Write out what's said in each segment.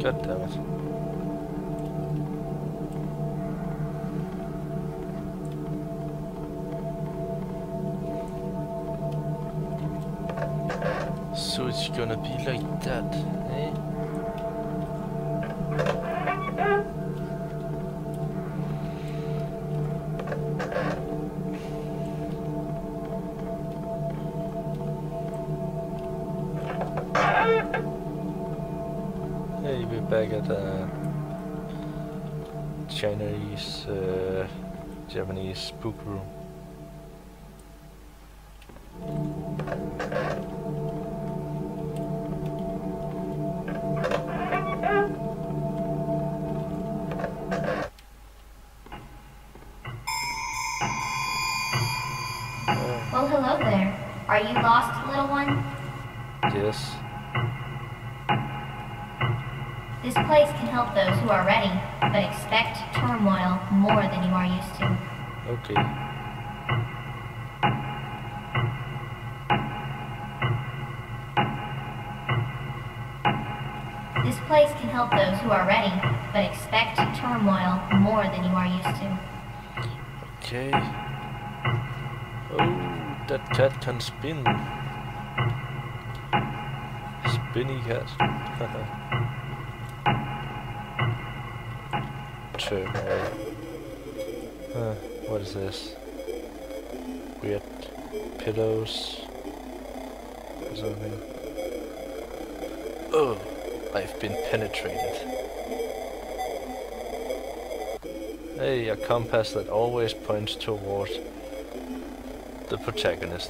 God damn it. So it's gonna be like that, eh? Hey, we're back at Japanese spook room. Well, hello there. Are you lost, little one? Yes. This place can help those who are ready, but expect turmoil more than you are used to. Okay. This place can help those who are ready, but expect turmoil more than you are used to. Okay. Oh, that cat can spin. Spinny cat. Turmoil. What is this? Weird pillows or something. Oh, I've been penetrated. Hey, a compass that always points toward the protagonist.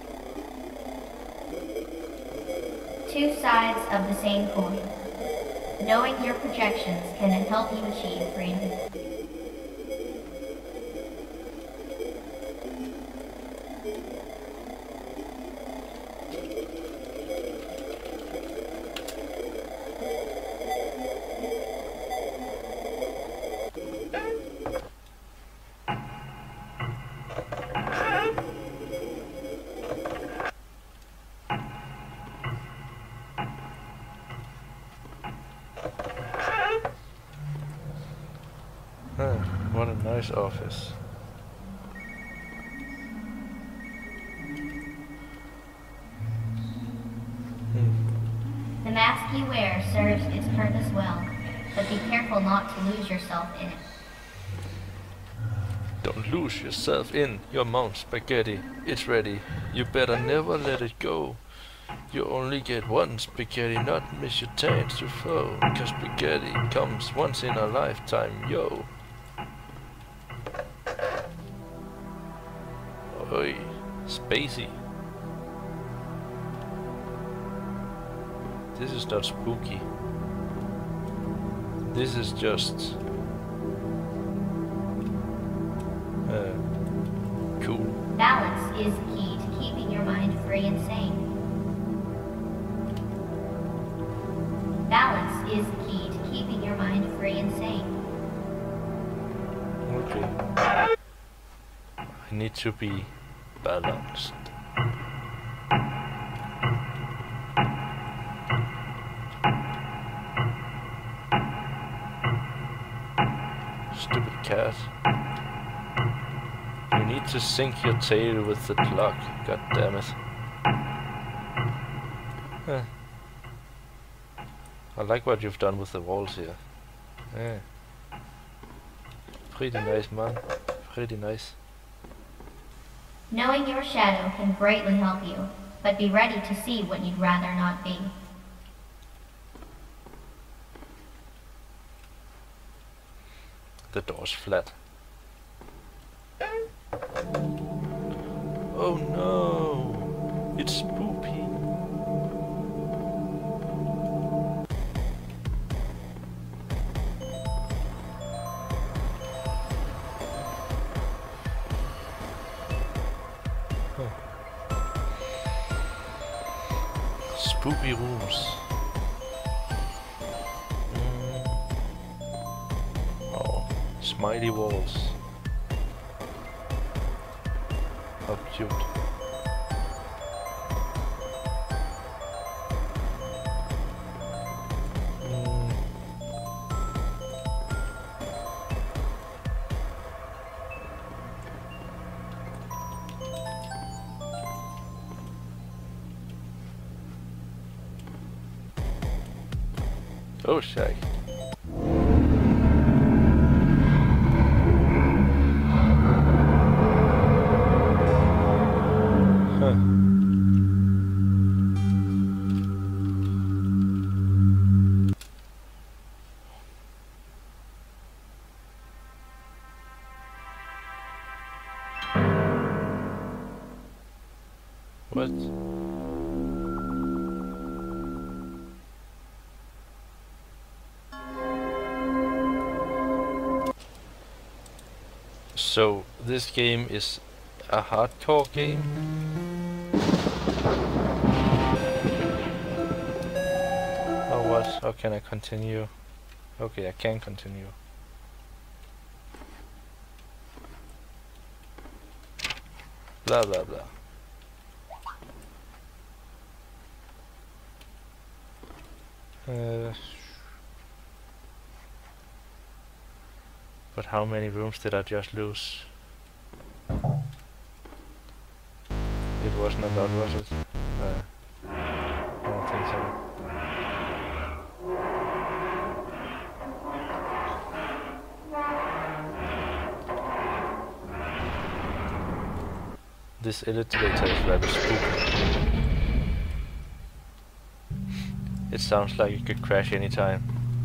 Two sides of the same coin. Knowing your projections can help you achieve freedom. What a nice office. The mask you wear serves its purpose well, but be careful not to lose yourself in it. Don't lose yourself in your mount spaghetti. It's ready. You better never let it go. You only get one spaghetti, not miss your chance to throw. Cause spaghetti comes once in a lifetime, yo. Oi, spacey. This is not spooky. This is just cool. Balance is key to keeping your mind free and sane. Balance is key to keeping your mind free and sane. Okay. I need to be balanced. Stupid cat. You need to sync your tail with the clock. God damn it. Huh. I like what you've done with the walls here. Yeah. Pretty nice, man. Pretty nice. Knowing your shadow can greatly help you, but be ready to see what you'd rather not be. The door's flat. Oh no! It's spoopy. Spooky rooms. Oh, smiley walls. How cute. Oh, shit. Huh. What? So this game is a hardcore game? Or what? How can I continue? Okay, I can continue. Blah blah blah. But how many rooms did I just lose? It wasn't about, was it? I don't think so. This elevator is rather spooky. It sounds like it could crash anytime.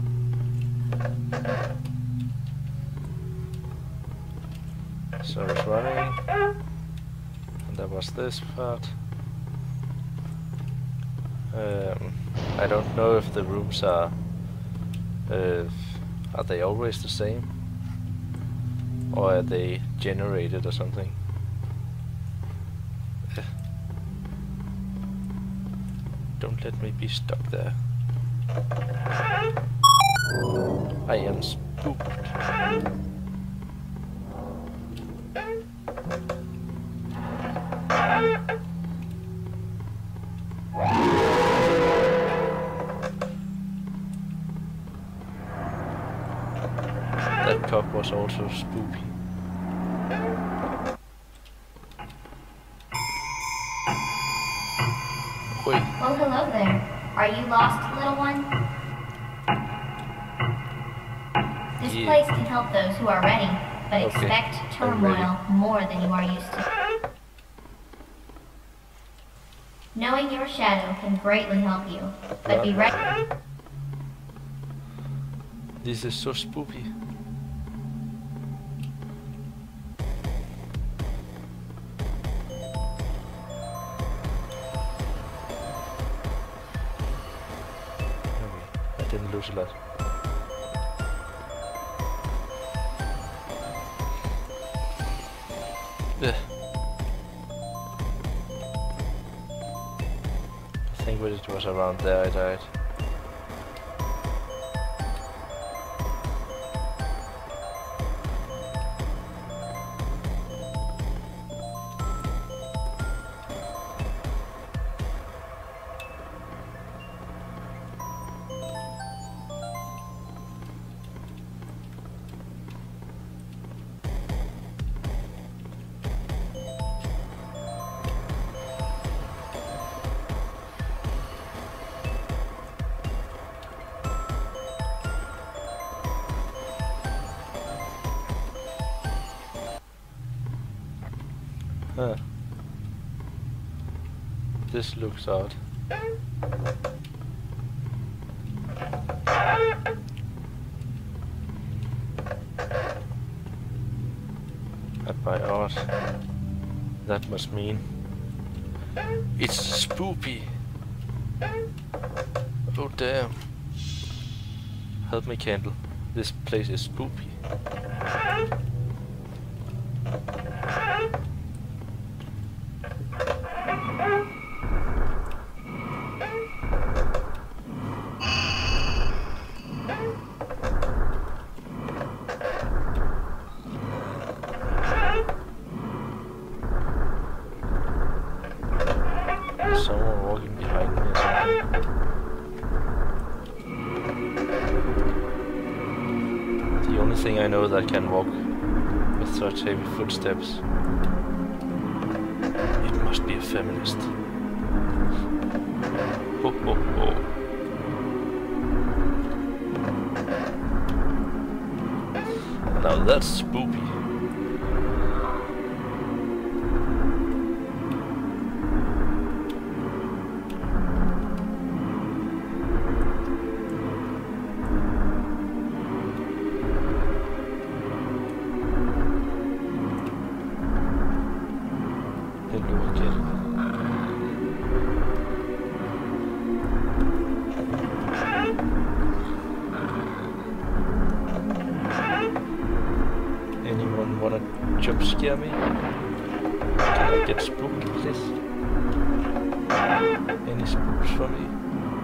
So it's running, and that was this part. I don't know if the rooms are they always the same, or are they generated or something? Don't let me be stuck there. I am spooked. That cop was also spooky. Wait. Well, hello there. Are you lost, little one? This place can help those who are ready, but expect turmoil more than you are used to. Knowing your shadow can greatly help you, but be ready. This is so spooky. I didn't lose a lot. Yeah. I think when it was around there I died. Huh. This looks odd. And by odd, that must mean it's spoopy. Oh damn. Help me, candle. This place is spoopy. Someone walking behind me or something. The only thing I know that can walk with such heavy footsteps. It must be a feminist. Ho ho ho. Now that's spooky. Hello again. Anyone wanna jump scare me? Can I get spooked, please? Any spooks for me?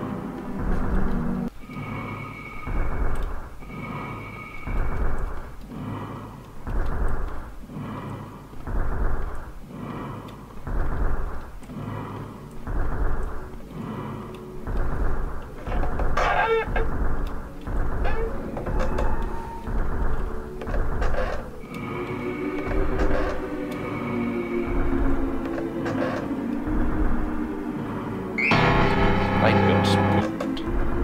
I got spooked.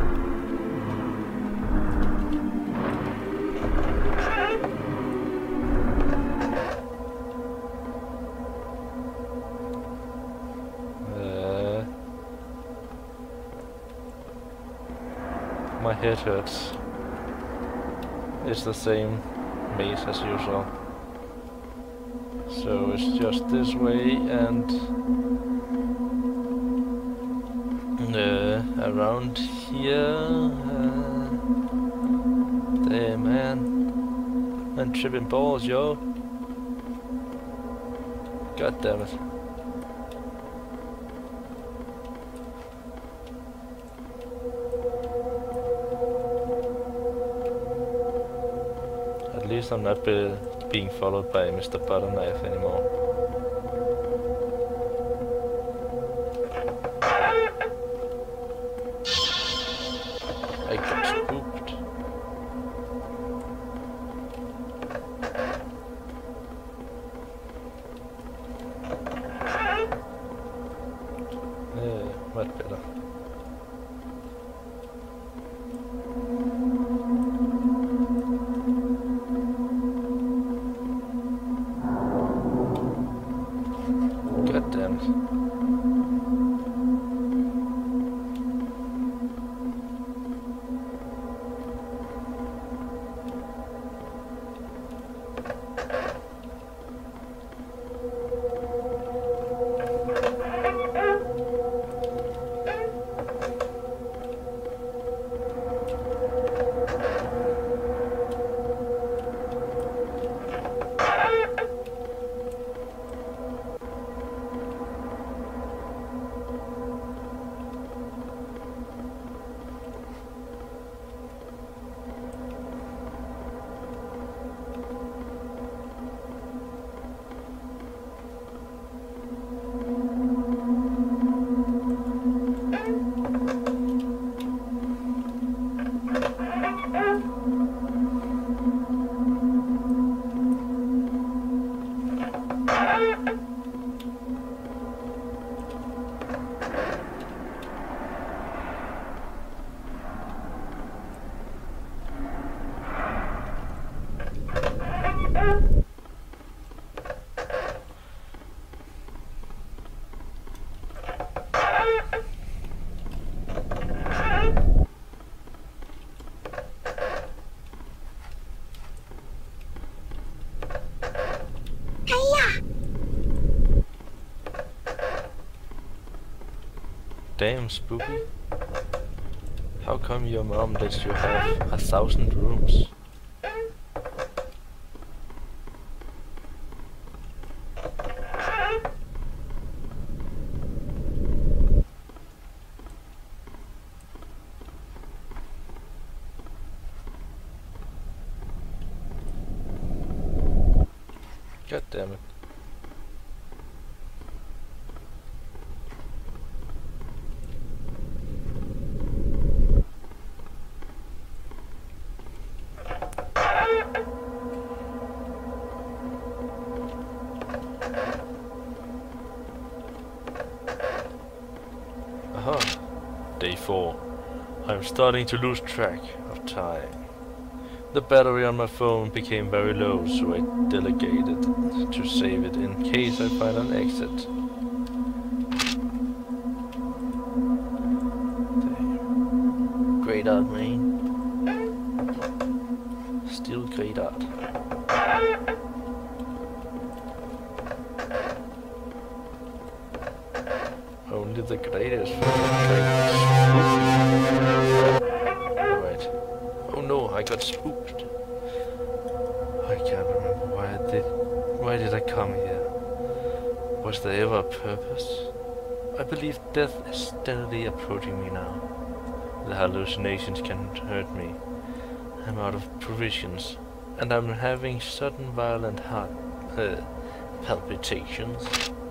My head hurts. It's the same maze as usual. So it's just this way and around here. Damn, man. I'm tripping balls, yo. God damn it. At least I'm not being followed by Mr. Butterknife anymore. I got spooked. Much better. God damn it. Damn, spooky. How come your mom lets you have 1,000 rooms? God damn it. Aha, day 4. I'm starting to lose track of time. The battery on my phone became very low, so I delegated to save it in case I find an exit. Great art, man. Still great art. Only the greatest. Alright. Oh no, I got spooked. I can't remember why did I come here? Was there ever a purpose? I believe death is steadily approaching me now. The hallucinations can hurt me. I'm out of provisions, and I'm having sudden violent heart palpitations.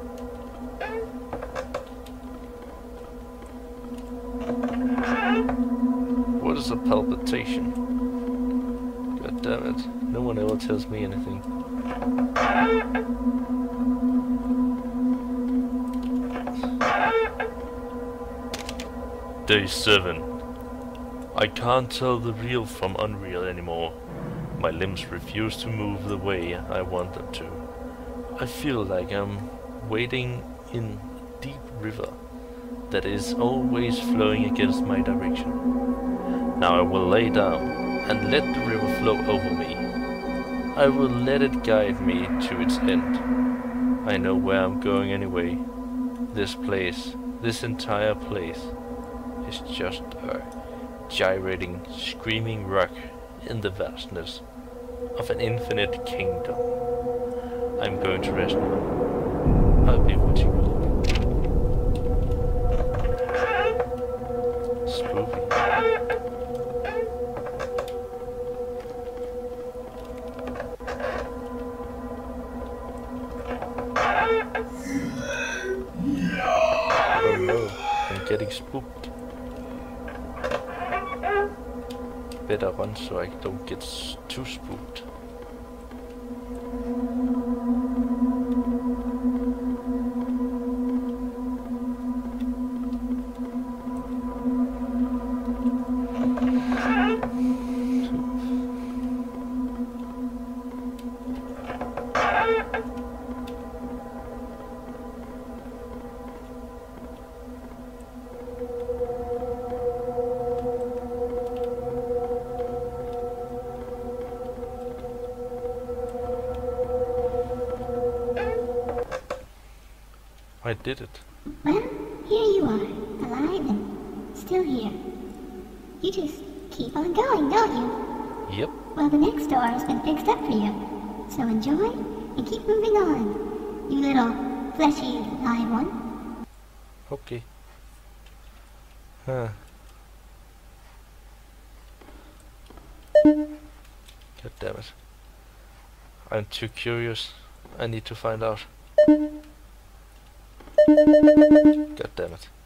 What is a palpitation? God damn it, no one ever tells me anything. Day 7. I can't tell the real from unreal anymore. My limbs refuse to move the way I want them to. I feel like I'm wading in a deep river that is always flowing against my direction. Now I will lay down and let the river flow over me. I will let it guide me to its end. I know where I'm going anyway. This place, this entire place, is just a gyrating, screaming rock in the vastness of an infinite kingdom. I'm going to rest now. I'll be watching you. Spooky. Oh no, I'm getting spooked. Better run so I don't get too spooked. I did it. Well, here you are, alive and still here. You just keep on going, don't you? Yep. Well, the next door has been fixed up for you. So enjoy and keep moving on, you little fleshy live one. Okay. Huh. God damn it. I'm too curious. I need to find out. God damn it.